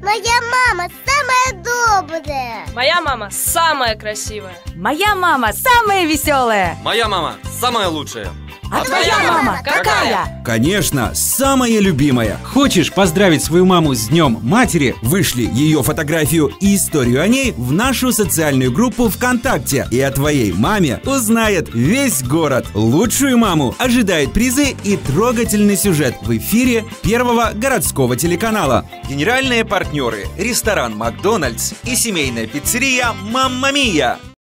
Моя мама самая добрая. Моя мама самая красивая. Моя мама самая веселая. Моя мама самая лучшая. А твоя мама какая? Конечно, самая любимая. Хочешь поздравить свою маму с Днем Матери? Вышли ее фотографию и историю о ней в нашу социальную группу ВКонтакте. И о твоей маме узнает весь город. Лучшую маму ожидают призы и трогательный сюжет в эфире Первого городского телеканала. Генеральные партнеры: ресторан «Макдональдс» и семейная пиццерия «Мамма Мия».